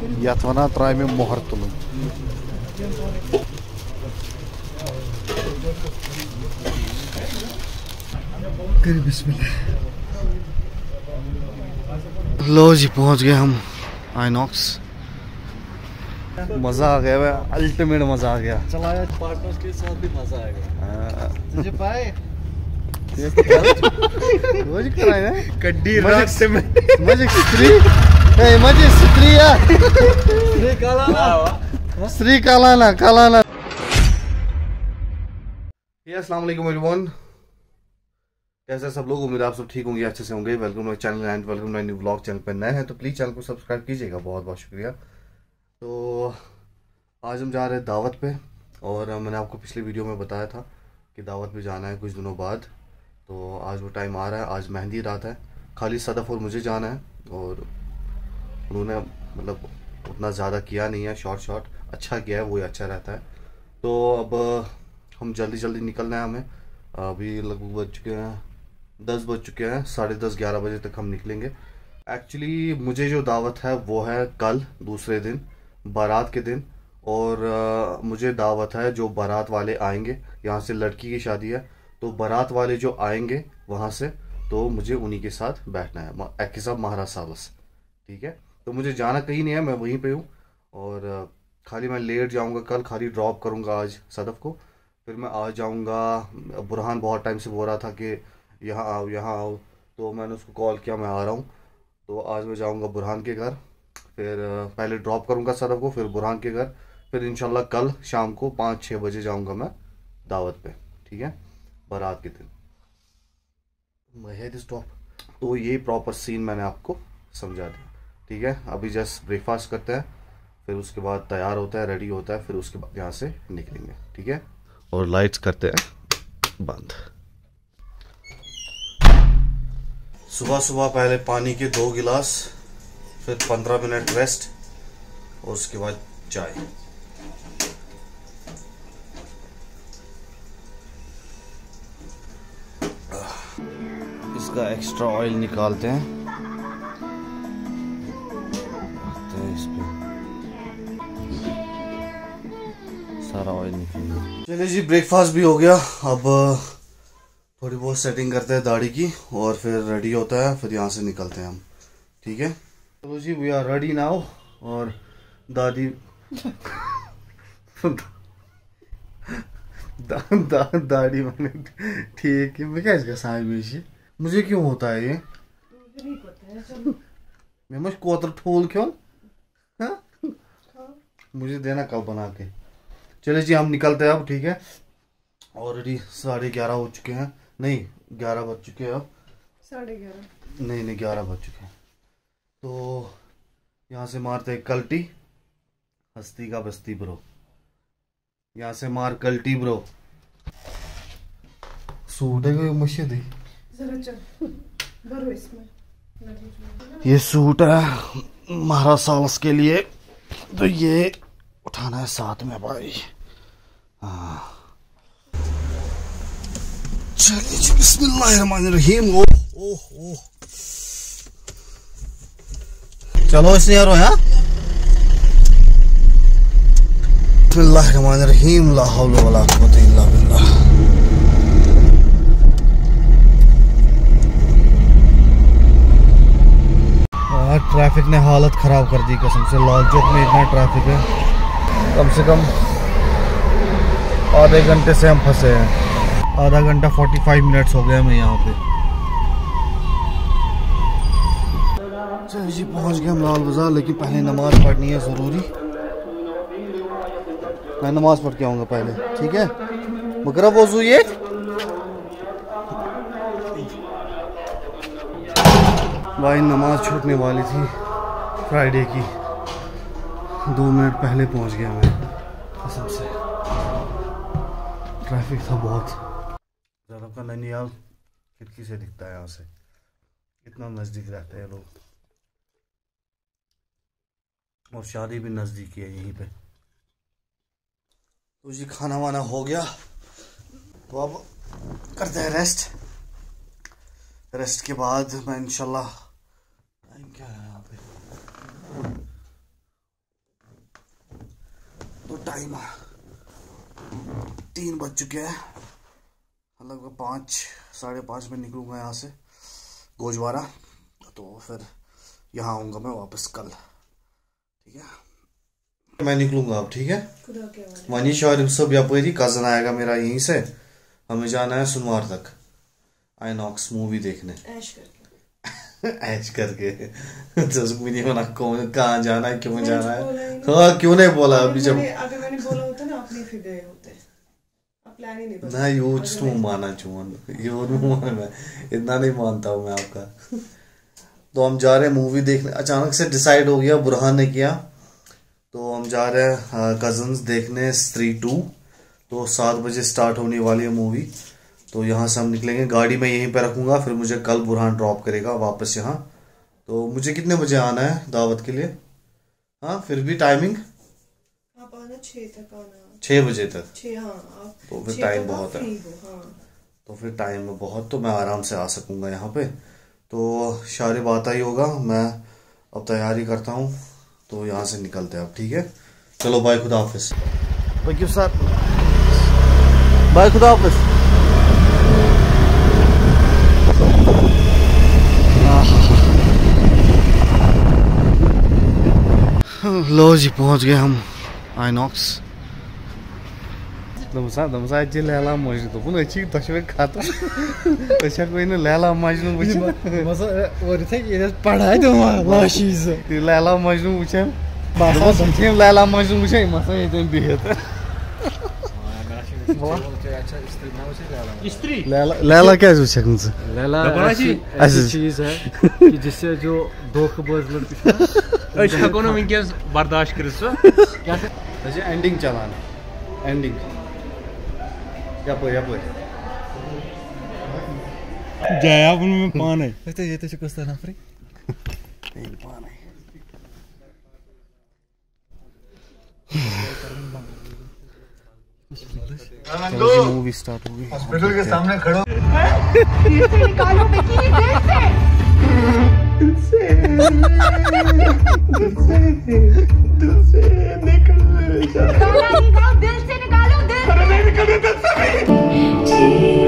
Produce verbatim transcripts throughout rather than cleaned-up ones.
यथ वना त्रा मे मोहर तुल बिस्मिल्लाह। लो जी पहुंच गए हम आइनॉक्स। मजा आ गया भाई, अल्टीमेट मजा आ गया। चलाया पार्टनर्स के साथ भी मजा आएगा। मुझे पाए रोज कराए ना कड्डी रास्ते में मुझे स्त्री ए मुझे स्त्री या श्री कालाना श्री कालाना कालाना। ये अस्सलाम वालेकुम एवरीवन, कैसे सब लोग? उम्मीद आप सब ठीक होंगे, अच्छे से होंगे। Welcome my channel and welcome my new vlog. Channel पर नए हैं तो प्लीज़ चैनल को सब्सक्राइब कीजिएगा, बहुत बहुत शुक्रिया। तो आज हम जा रहे हैं दावत पे, और मैंने आपको पिछली वीडियो में बताया था कि दावत पे जाना है कुछ दिनों बाद। तो आज वो टाइम आ रहा है। आज मेहंदी रात है, खाली सदफ और मुझे जाना है, और उन्होंने मतलब उतना ज़्यादा किया नहीं है, शॉर्ट शॉर्ट अच्छा किया है, वही अच्छा रहता है। तो अब हम जल्दी जल्दी निकलना है हमें। अभी लगभग बज चुके हैं दस बज चुके हैं, साढ़े दस ग्यारह बजे तक हम निकलेंगे। एक्चुअली मुझे जो दावत है वो है कल, दूसरे दिन बारात के दिन। और आ, मुझे दावत है जो बारात वाले आएंगे, यहाँ से लड़की की शादी है, तो बारात वाले जो आएंगे वहाँ से, तो मुझे उन्हीं के साथ बैठना है, एक साहब महाराज साहब से, ठीक है। तो मुझे जाना कहीं नहीं है, मैं वहीं पे हूँ। और आ, खाली मैं लेट जाऊँगा कल, खाली ड्रॉप करूँगा आज सदफ को, फिर मैं आ जाऊँगा। बुरहान बहुत टाइम से बोल रहा था कि यहाँ आओ यहाँ आओ, तो मैंने उसको कॉल किया, मैं आ रहा हूँ। तो आज मैं जाऊँगा बुरहान के घर, फिर पहले ड्रॉप करूँगा सदफ को, फिर बुरहान के घर, फिर इंशाल्लाह कल शाम को पाँच छः बजे जाऊँगा मैं दावत पे, ठीक है, बारात के दिन। स्टॉप। तो ये प्रॉपर सीन मैंने आपको समझा दिया, ठीक है। अभी जस्ट ब्रेकफास्ट करते हैं, फिर उसके बाद तैयार होता है, रेडी होता है, फिर उसके बाद यहाँ से निकलेंगे, ठीक है। और लाइट्स करते हैं बंद। सुबह सुबह पहले पानी के दो गिलास, फिर पंद्रह मिनट रेस्ट, और उसके बाद चाय। इसका एक्स्ट्रा ऑयल निकालते हैं, इस पे सारा ऑयल निकल गया। चलिए जी, ब्रेकफास्ट भी हो गया। अब थोड़ी बहुत सेटिंग करते हैं दाढ़ी की, और फिर रेडी होता है, फिर यहाँ से निकलते हैं हम, ठीक है। चलो जी, वी आर रेडी नाउ। और दादी दा, दा, दाढ़ी मैंने ठीक है। मैं क्या इसका साइज में मुझे क्यों होता है ये? मैं मुझे कोतर ठोल क्यों? हाँ? मुझे देना कल बना के। चलिए जी, हम निकलते हैं अब, ठीक है। ऑलरेडी साढ़े ग्यारह हो चुके हैं, नहीं ग्यारह बज चुके हैं अब, साढ़े ग्यारह नहीं नहीं ग्यारह बज चुके हैं। तो यहाँ से मारते हैं कल्टी, हस्ती का बस्ती ब्रो, यहाँ से मार कल्टी ब्रो। सूट है कोई मशीद ही, जरा चल भरो इसमें। ये सूट है महाराज सालस के लिए, तो ये उठाना है साथ में भाई। हाँ चलिए जी, बिस्मिल्लाहिर्रहमानिर्रहीम। ओह ओह ओह, चलो इसने यारो है। बिस्मिल्लाहिर्रहमानिर्रहीम, ला हौला वला कुव्वता इल्ला बिल्लाह। ट्रैफिक ने हालत ख़राब कर दी कसम से। लाल चौक में इतना ट्रैफिक है, कम से कम आधे घंटे से हम फंसे हैं। आधा घंटा पैंतालीस मिनट्स हो गए हमें यहाँ पे। चलिए जी, पहुँच गए हम लाल बाज़ार, लेकिन पहले नमाज़ पढ़नी है ज़रूरी। मैं नमाज़ पढ़ के आऊँगा पहले, ठीक है। मगर वज़ू ये भाई नमाज छूटने वाली थी फ्राइडे की, दो मिनट पहले पहुंच गया मैं कसम से। ट्रैफिक था बहुत ज़्यादा। का नैनीताल खिड़की से दिखता है, यहाँ से इतना नज़दीक रहते हैं लोग, और शादी भी नज़दीक है यहीं पे। तो जी खाना वाना हो गया, तो अब करते हैं रेस्ट। रेस्ट के बाद मैं इंशाल्लाह, टाइम क्या है यहाँ पे, टाइम तीन बज चुके हैं, लगभग पाँच साढ़े पाँच में निकलूंगा यहाँ से गोजवारा, तो फिर यहाँ आऊँगा मैं वापस कल। ठीक है, मैं निकलूंगा अब। ठीक है, मनीष और सब यपरी कजन आएगा मेरा यहीं से, हमें जाना है सोमवार तक आईनॉक्स मूवी देखने। ऐश करके ऐश करके तो उसको भी नहीं मना कौन कहाँ जाना है, क्यों जाना है। हाँ क्यों नहीं बोला अभी, जब अगर मैंने बोला होता ना अपने फिर गए होते, अब प्लान ही नहीं बना। ना यूज तुम माना चुन यूज माना, मैं इतना नहीं मानता हूँ मैं आपका। तो हम जा रहे हैं मूवी देखने, अचानक से डिसाइड हो गया, बुरहान ने किया, तो हम जा रहे हैं कजन्स देखने स्त्री टू। तो सात बजे स्टार्ट होने वाली है मूवी, तो यहाँ से हम निकलेंगे, गाड़ी में यहीं पे रखूंगा, फिर मुझे कल बुरहान ड्रॉप करेगा वापस यहाँ। तो मुझे कितने बजे आना है दावत के लिए? हाँ फिर भी टाइमिंग आप आना छः तक आना, छः बजे तक। छः, हाँ आप तो फिर टाइम बहुत है, हाँ। तो फिर टाइम है बहुत, तो मैं आराम से आ सकूंगा यहाँ पे। तो सारी बात आई होगा, मैं अब तैयारी करता हूँ, तो यहाँ से निकलते हैं अब। ठीक है, चलो बाय, खुदा हाफिज। सर बाय, खुदा हाफिज। लो जी पहुंच गए हम आईनॉक्स। दमसा दमसा अच्छी लैला मजनू तो पुन अच्छी तस्वीर खाता अच्छा कोई ना लैला मजनू बुझ मसा और थे ये पढ़ा है तो लाशीज लैला मजनू बुझे बासा समझे लैला मजनू बुझे मसा ये तो बिहेत स्त्री लैला लैला क्या है छकन से? लैला ऐसी चीज है कि जिससे जो धोखेबाज लड़की अच्छा हको ना विंकेस बर्दाश्त कर सो क्या से अच्छा एंडिंग चलाना, एंडिंग यापो यापो जाया अपन में पान है तो ये तो कस्ता ना फ्री नहीं पान है। चलो मूवी स्टार्ट हो गई, हॉस्पिटल के सामने खड़ो निकालो बिकिनी दिल से दिल से दिल से निकल निकालो दिल से निकालो दिल अरे नहीं निकल दिल से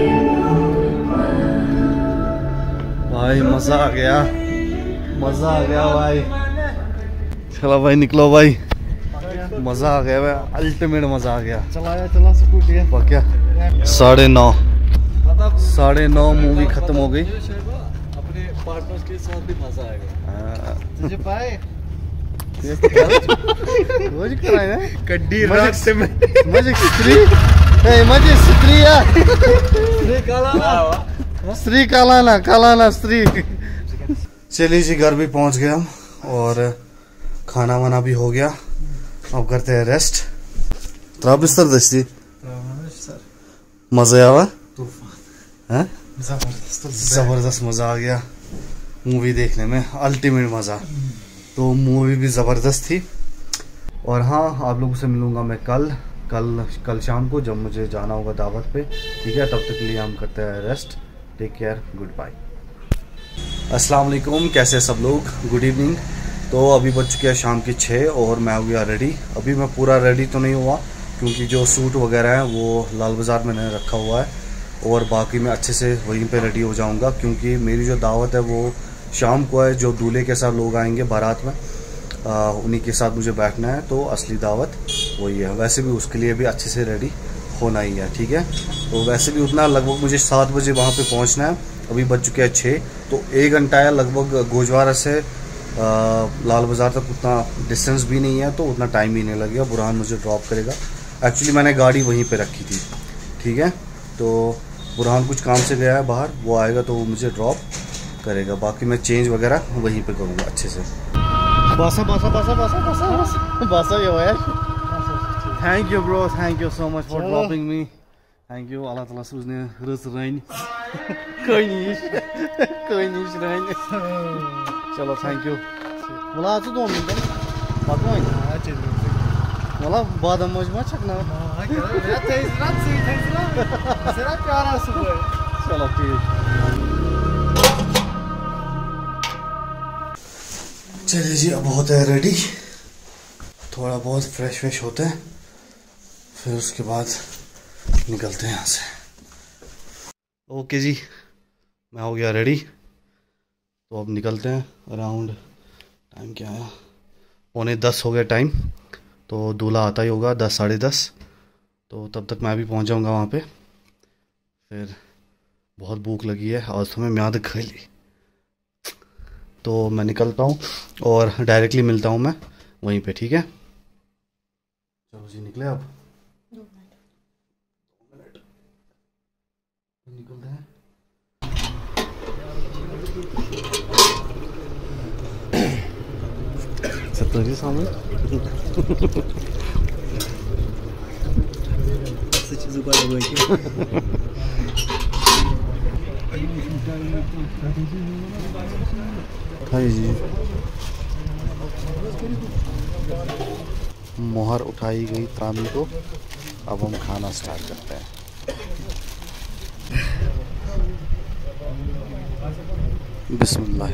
भाई मजा आ गया, मजा आ गया भाई। चलो भाई निकलो भाई, मजा आ गया भाई, अल्टीमेट मजा आ गया। चलाया चला स्कूटी है क्या साढ़े नौ साढ़े नौ मूवी खत्म हो गई। अपने पार्टनर्स के साथ भी मजा आएगा। तुझे पाए रोज कराए ना कड्डी रात से मैं मजे स्त्री ए मजे स्त्री यार श्री काला स्त्री कालाना कालाना स्त्री। चलिए जी घर भी पहुंच गए हम, और खाना वाना भी हो गया, अब करते हैं रेस्ट। तो बिस्तर दस्ती मजा आया, जबरदस्त मजा आ गया मूवी देखने में, अल्टीमेट मजा। तो मूवी भी जबरदस्त थी। और हाँ आप लोगों से मिलूंगा मैं कल कल कल शाम को, जब मुझे जाना होगा दावत पे। ठीक है, तब तक के लिए हम करते हैं rest. Take care, good bye. अस्सलाम वालेकुम, कैसे सब लोग, गुड इवनिंग। तो अभी बज चुके हैं शाम के छः और मैं हो गया रेडी। अभी मैं पूरा रेडी तो नहीं हुआ, क्योंकि जो सूट वगैरह है वो लाल बाज़ार में मैंने रखा हुआ है, और बाकी मैं अच्छे से वहीं पे रेडी हो जाऊंगा, क्योंकि मेरी जो दावत है वो शाम को है। जो दूल्हे के साथ लोग आएंगे बारात में, आ, उन्हीं के साथ मुझे बैठना है, तो असली दावत वही है। वैसे भी उसके लिए भी अच्छे से रेडी होना ही है। ठीक है, तो वैसे भी उतना लगभग मुझे सात बजे वहाँ पे पहुँचना है। अभी बज चुके हैं छः, तो एक घंटा है लगभग। गोजवारा से आ, लाल बाज़ार तक उतना डिस्टेंस भी नहीं है, तो उतना टाइम ही नहीं लगेगा। बुरहान मुझे ड्रॉप करेगा। एक्चुअली मैंने गाड़ी वहीं पे रखी थी। ठीक है, तो बुरहान कुछ काम से गया है बाहर, वो आएगा तो वो मुझे ड्रॉप करेगा। बाकी मैं चेंज वगैरह वहीं पे करूँगा अच्छे से। बासा बासा बासा बासा बासा बासा बासा ये है। Thank you bro, thank you so much for dropping me. Thank you, अल्लाह ताला सोचने रस रन कोई नहीं कोई नहीं रन। चलो थैंक यू। मला आज दो मिनट बाकी मला बादाम मजमा छकना चलो ठीक। चलिए जी अब होते हैं रेडी, थोड़ा बहुत फ्रेश फ्रेश होते हैं, फिर उसके बाद निकलते हैं यहाँ से। ओके जी, मैं हो गया रेडी, तो अब निकलते हैं। अराउंड टाइम क्या है, पौने दस हो गया टाइम, तो दूल्हा आता ही होगा दस साढ़े दस, तो तब तक मैं भी पहुँच जाऊँगा वहाँ पे। फिर बहुत भूख लगी है, आज तो मैं म्याद खा ली, तो मैं निकलता हूँ और डायरेक्टली मिलता हूँ मैं वहीं पे, ठीक है। चलो जी निकले अब, दो मिनट दो मिनट निकलते हैं। सत्तर जी सामने हाँ जी, मोहर उठाई गई तामी को, अब हम खाना स्टार्ट करते हैं। बिस्मिल्लाह।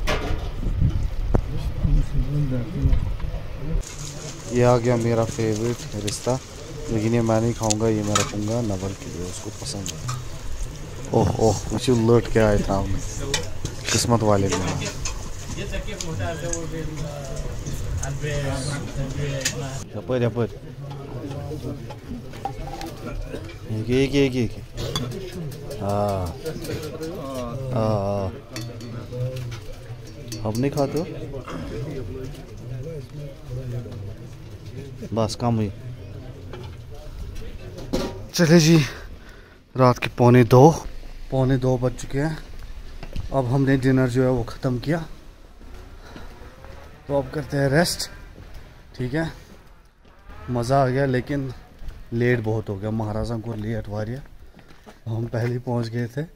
ये आ गया मेरा फेवरेट रिश्ता, लेकिन ये मैं नहीं खाऊंगा, ये मैं रखूँगा नवल के लिए, उसको पसंद है। ओह ओह, मुझे लौट के आए था हमने, किस्मत वाले में। यपर यपर एक एक एक एक हाँ हाँ, अब नहीं खाते हो, बस काम हुई। चले जी, रात के पौने दो पौने दो बज चुके हैं। अब हमने डिनर जो है वो ख़त्म किया, तो अब करते हैं रेस्ट, ठीक है। मज़ा आ गया, लेकिन लेट बहुत हो गया, महाराजा को लेट वारिया, हम पहले ही पहुंच गए थे।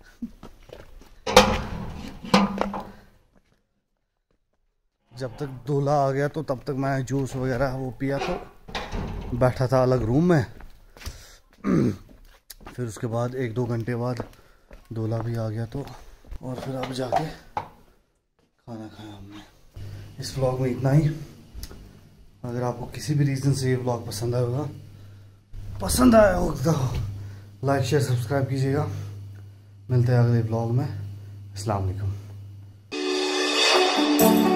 जब तक दूल्हा आ गया तो तब तक मैं जूस वगैरह वो पिया, तो बैठा था अलग रूम में। फिर उसके बाद एक दो घंटे बाद दूल्हा भी आ गया, तो और फिर अब जाके खाना खाया हमने। इस व्लॉग में इतना ही। अगर आपको किसी भी रीज़न से ये व्लॉग पसंद आया होगा पसंद आया होगा तो लाइक शेयर सब्सक्राइब कीजिएगा। मिलते हैं अगले व्लॉग में। अस्सलाम वालेकुम।